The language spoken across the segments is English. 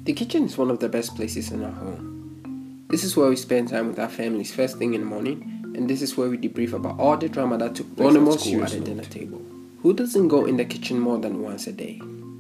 The kitchen is one of the best places in our home. This is where we spend time with our families first thing in the morning, and this is where we debrief about all the drama that took place at school at the dinner table. Who doesn't go in the kitchen more than once a day?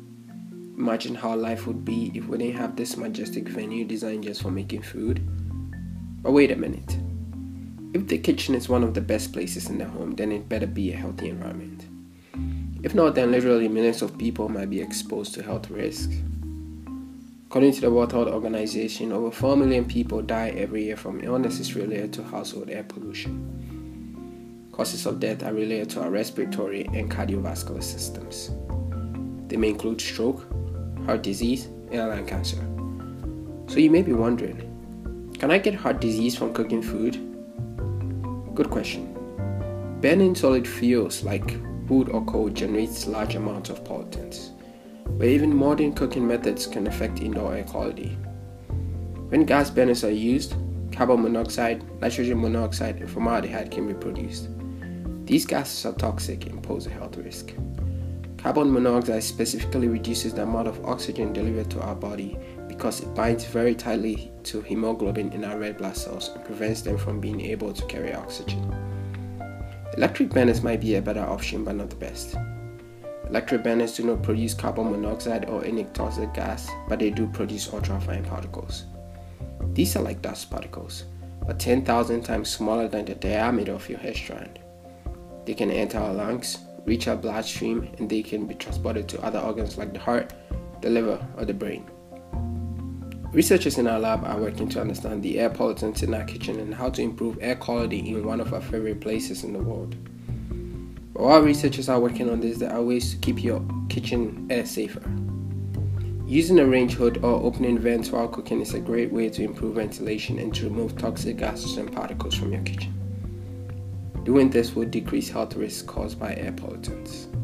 Imagine how life would be if we didn't have this majestic venue designed just for making food. But wait a minute. If the kitchen is one of the best places in the home, then it better be a healthy environment. If not, then literally millions of people might be exposed to health risks. According to the World Health Organization, over 4 million people die every year from illnesses related to household air pollution. Causes of death are related to our respiratory and cardiovascular systems. They may include stroke, heart disease, and lung cancer. So you may be wondering, can I get heart disease from cooking food? Good question. Burning solid fuels like wood or coal generates large amounts of pollutants, but even modern cooking methods can affect indoor air quality. When gas burners are used, carbon monoxide, nitrogen monoxide, and formaldehyde can be produced. These gases are toxic and pose a health risk. Carbon monoxide specifically reduces the amount of oxygen delivered to our body because it binds very tightly to hemoglobin in our red blood cells and prevents them from being able to carry oxygen. Electric burners might be a better option, but not the best. Electric burners do not produce carbon monoxide or any toxic gas, but they do produce ultrafine particles. These are like dust particles, but 10,000 times smaller than the diameter of your hair strand. They can enter our lungs, reach our bloodstream, and they can be transported to other organs like the heart, the liver, or the brain. Researchers in our lab are working to understand the air pollutants in our kitchen and how to improve air quality in one of our favorite places in the world. But while researchers are working on this, there are ways to keep your kitchen air safer. Using a range hood or opening vents while cooking is a great way to improve ventilation and to remove toxic gases and particles from your kitchen. Doing this will decrease health risks caused by air pollutants.